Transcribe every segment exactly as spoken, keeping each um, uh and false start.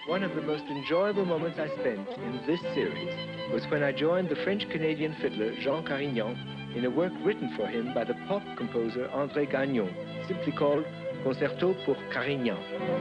One of the most enjoyable moments I spent in this series was when I joined the French-Canadian fiddler Jean Carignan in a work written for him by the pop composer André Gagnon, simply called Concerto pour Carignan.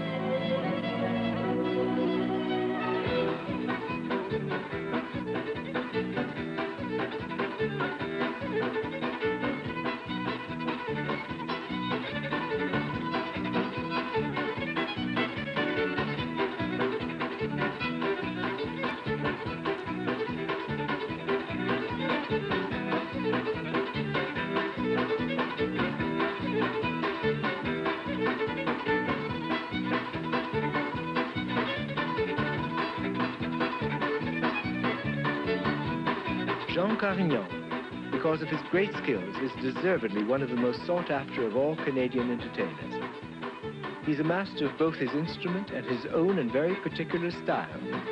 Jean Carignan, because of his great skills, is deservedly one of the most sought after of all Canadian entertainers. He's a master of both his instrument and his own and very particular style.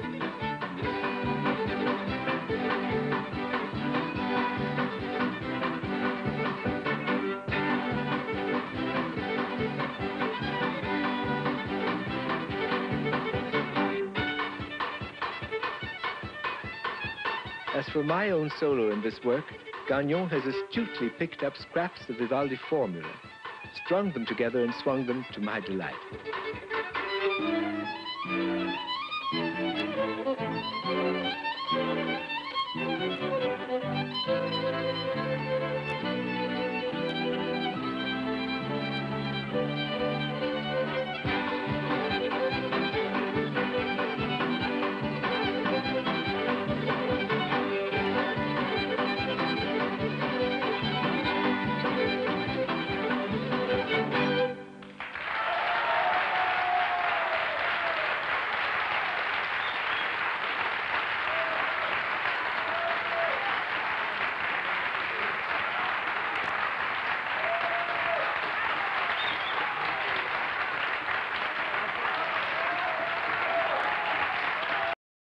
As for my own solo in this work, Gagnon has astutely picked up scraps of Vivaldi formula, strung them together and swung them to my delight.